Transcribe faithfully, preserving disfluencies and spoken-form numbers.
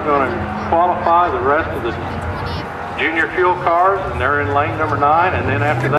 going to qualify the rest of the junior fuel cars, and they're in lane number nine, and then after that